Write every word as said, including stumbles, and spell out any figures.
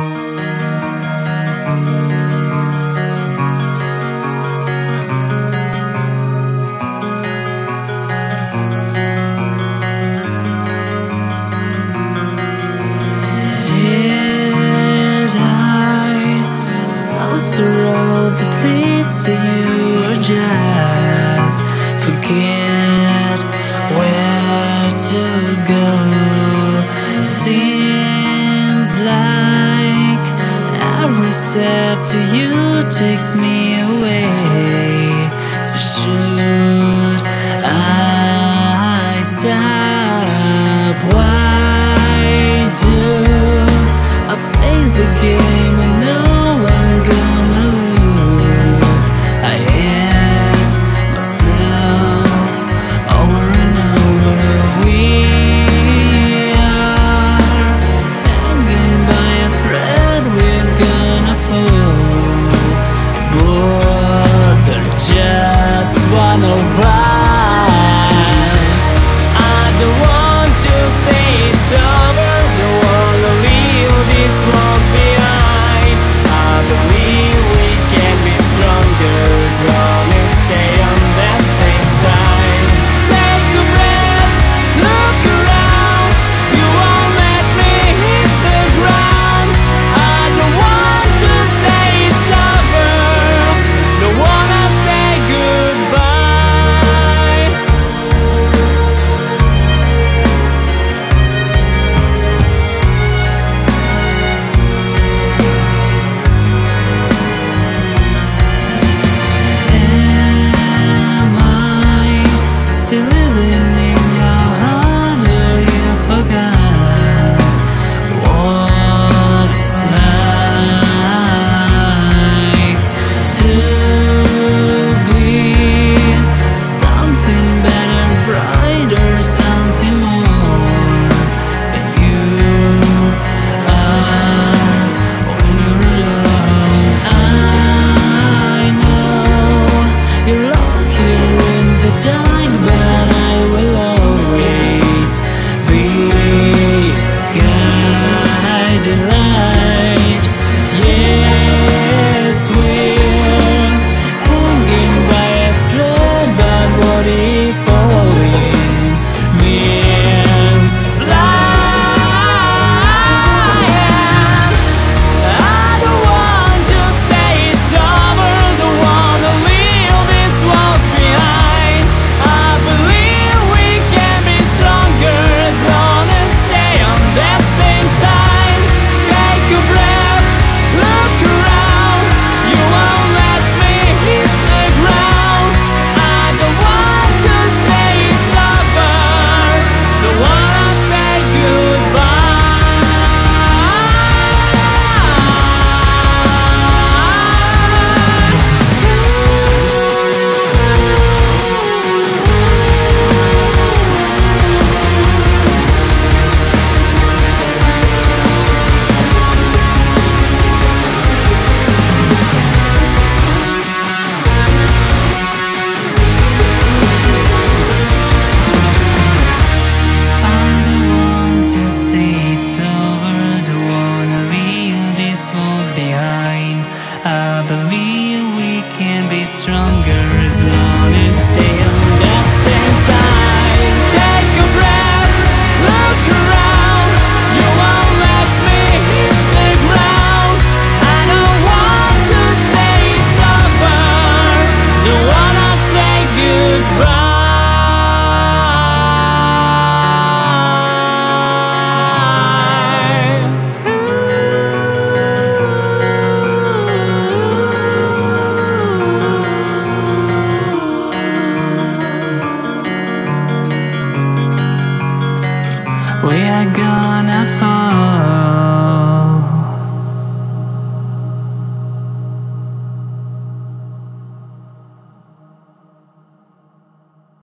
Did I lose the road that leads to you, or just forget where to go? Seems like every step to you takes me away. So should I stop? Why do I play the game I know I'm gonna lose? I ask myself over and over. We are hanging by a thread, we're gonna fall, but they're just one of us. I don't want to say it's over, don't wanna leave these walls behind. I believe we can be stronger as long as stay on the same side. Take a breath, look around, you won't let me hit the ground. I don't want to say it's over, don't wanna say goodbye. Am I still living in your heart, or you forgot what it's like to be something better, brighter, something more than you are when you're alone? I know you're lost here in the dark, but I will always be your guiding light. Yes, we're hanging by a thread, but what if falling means flying? I don't want to say it's over, don't wanna leave these walls behind. I believe we can be stronger as long as stay on the same side. Take a breath, look around, you won't let me hit the ground. I don't want to say it's over, don't wanna say goodbye. I don't want to say it's over, don't wanna leave these walls behind. I believe we can be stronger as long as stay on the same side. Take a breath, look around, you won't let me hit the ground. I don't want to say it's over, don't wanna say goodbye. We are gonna fall.